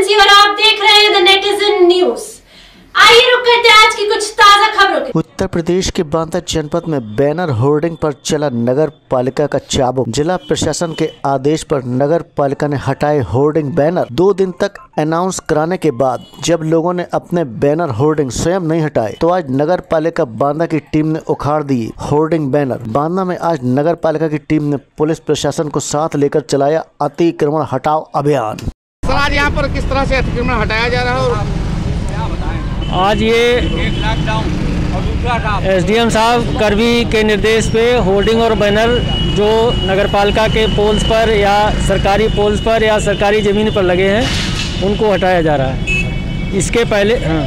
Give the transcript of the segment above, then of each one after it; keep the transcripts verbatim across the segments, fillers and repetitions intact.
सिंह और आप देख रहे हैं द नेटिजन न्यूज। आइए रुक करते हैं आज की कुछ ताजा खबरों के। उत्तर प्रदेश के बांदा जनपद में बैनर होर्डिंग पर चला नगर पालिका का चाबुक। जिला प्रशासन के आदेश पर नगर पालिका ने हटाए होर्डिंग बैनर। दो दिन तक अनाउंस कराने के बाद जब लोगों ने अपने बैनर होर्डिंग स्वयं नहीं हटाए तो आज नगर पालिका बांदा की टीम ने उखाड़ दिए होर्डिंग बैनर। बांदा में आज नगर पालिका की टीम ने पुलिस प्रशासन को साथ लेकर चलाया अतिक्रमण हटाओ अभियान। सर, आज यहाँ पर किस तरह से अतिक्रमण हटाया जा रहा है? आज ये एसडीएम साहब करवी के निर्देश पे होर्डिंग और बैनर जो नगरपालिका के पोल्स पर या सरकारी पोल्स पर या सरकारी ज़मीन पर लगे हैं उनको हटाया जा रहा है। इसके पहले हाँ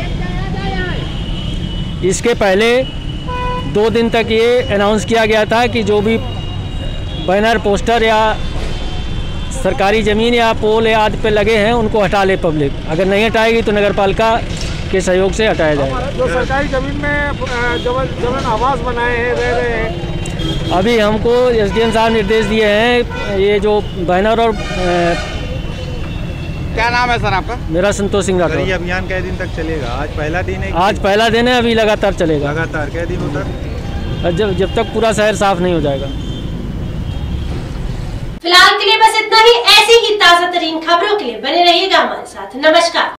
इसके पहले दो दिन तक ये अनाउंस किया गया था कि जो भी बैनर पोस्टर या सरकारी ज़मीन या पोल या आदि पे लगे हैं उनको हटा ले पब्लिक। अगर नहीं हटाएगी तो नगरपालिका के सहयोग से हटाया जाएगा। जो सरकारी जमीन में जमीन आवास बनाए हैं, रह रहे हैं, अभी हमको एसडीएम साहब निर्देश दिए हैं। ये जो बैनर और क्या नाम है सर आपका? मेरा संतोष सिंह राठौर। ये अभियान कै दिन तक चलेगा? आज पहला दिन है? आज पहला दिन है, अभी लगातार चलेगा। लगातार कै दिनों तक? जब जब तक पूरा शहर साफ नहीं हो जाएगा। फिलहाल के लिए बस इतना ही। ऐसी ही ताजा तरीन खबरों के लिए बने रहिएगा हमारे साथ। नमस्कार।